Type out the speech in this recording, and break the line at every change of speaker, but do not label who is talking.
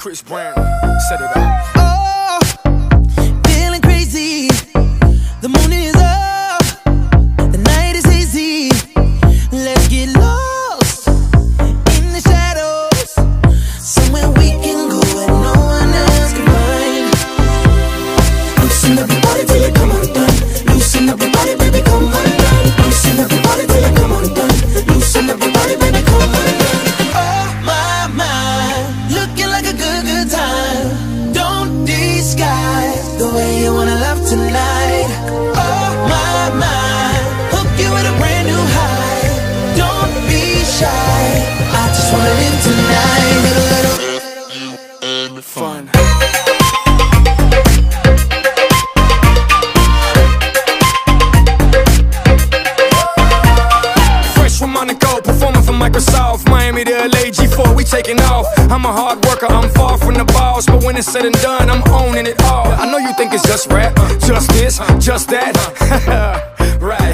Chris Brown, set it up.
Oh, feeling crazy. The moon is up, the night is hazy. Let's get lost in the shadows, somewhere we can go where no one else can find. Loosen up your body till you come undone. Loosen up your body, baby, come undone. Loosen up your body till you come undone. Loosen up your body, baby, come undone. Oh my, looking like a good time. Don't disguise the way you wanna love tonight. Oh my, hook you with a brand new high. Don't be shy, I just wanna live tonight.
Fun. Fresh from Monaco, performing for Microsoft, Miami to LA, G4, we taking off. I'm a hard worker, I'm far from the boss, but when it's said and done, I'm owning it all. I know you think it's just rap, just this, just that. Right.